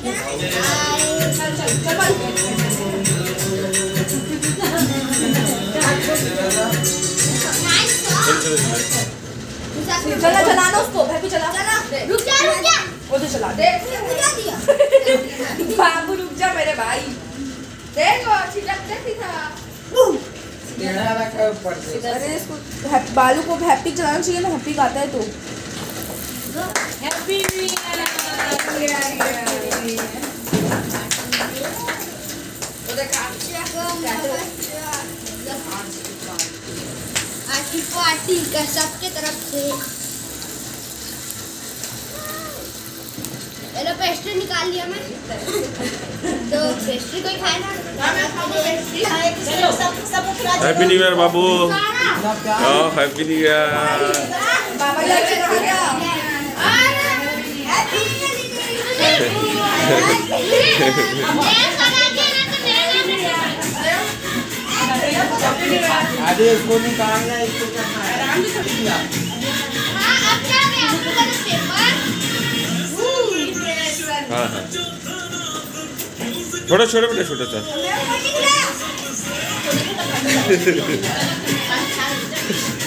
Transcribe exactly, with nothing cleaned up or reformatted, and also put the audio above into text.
चला चलाना उसको भाई चला चला रुक जा रुक जा वो तो चला दे बुझा दिया बाबू रुक जा मेरे भाई देखो छिटक था अरे इसको बालू को हैप्पी चलाना चाहिए ना हैप्पी गाता है तो हैप्पी न्यू ईयर तो देखा आज की पार्टी का सबके तरफ से चलो पेस्ट्री निकाल लिया मैं तो पेस्ट्री कोई खाए ना हैप्पी न्यू ईयर बाबू हाँ हैप्पी न्यू ईयर बाबा जी आ गया अरे इसको निकालना इसको आराम से दिया हां अब क्या है आपको वाला पेपर हाँ हाँ थोड़ा छोटा बेटा छोटा सा